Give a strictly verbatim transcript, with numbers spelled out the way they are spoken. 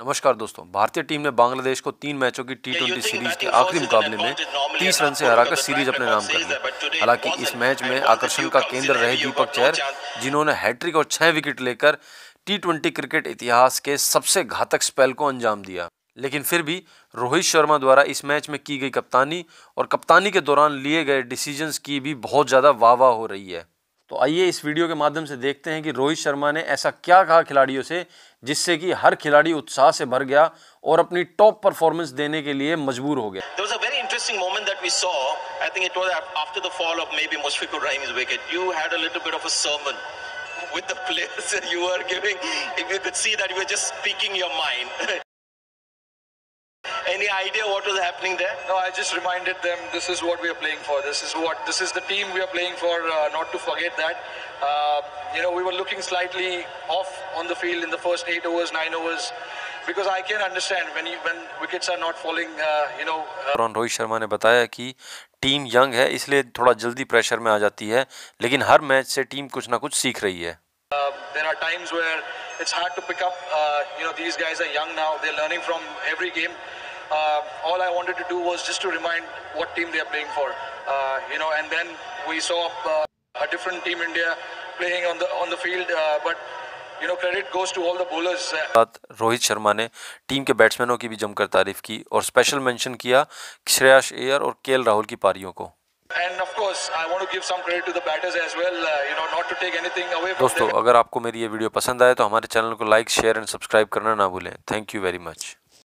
नमस्कार दोस्तों, भारतीय टीम ने बांग्लादेश को तीन मैचों की टी ट्वेंटी सीरीज के आखिरी मुकाबले में तीस रन से हराकर सीरीज अपने नाम कर ली। हालांकि इस मैच में आकर्षण का केंद्र रहे दीपक चहर, जिन्होंने हैट्रिक और छह विकेट लेकर टी ट्वेंटी क्रिकेट इतिहास के सबसे घातक स्पेल को अंजाम दिया। लेकिन फिर भी रोहित शर्मा द्वारा इस मैच में की गई कप्तानी और कप्तानी के दौरान लिए गए डिसीजंस की भी बहुत ज़्यादा वाह वाह हो रही है। तो आइए इस वीडियो के माध्यम से देखते हैं कि रोहित शर्मा ने ऐसा क्या कहा खिलाड़ियों से जिससे कि हर खिलाड़ी उत्साह से भर गया और अपनी टॉप परफॉर्मेंस देने के लिए मजबूर हो गया। There was a very interesting moment that we saw. I think it was after the fall of maybe Mushfiqur Rahim's wicket. You had a little bit of a sermon with the players you were giving. If you could see that you were just speaking your mind. Any idea what was happening there? No, I just reminded them this is what we are playing for. This is what this is the team we are playing for. Uh, not to forget that. Uh, you know, we were looking slightly off on the field in the first eight overs, nine overs, because I can understand when you, when wickets are not falling. Uh, you know. Uh, Rohit Sharma ने बताया कि team young है, इसलिए थोड़ा जल्दी pressure में आ जाती है, लेकिन हर मैच से टीम कुछ ना कुछ सीख रही है. Uh, there are times where it's hard to pick up. Uh, you know, these guys are young now. They're learning from every game. Uh, all I wanted to do was just to remind what team they are playing for, uh, you know, and then we saw uh, a different team India playing on the on the field, uh, but you know, credit goes to all the bowlers. Rohit Sharma ने team के बैट्समैनों की भी जमकर तारीफ की और special mention किया श्रेयस अय्यर और के एल राहुल की पारियों को. And of course, I want to give some credit to the batters as well. Uh, you know, not to take anything away from दोस्तों, अगर आपको मेरी ये वीडियो पसंद आए तो हमारे चैनल को लाइक, शेयर एंड सब्सक्राइब करना ना भूलें. Thank you very much.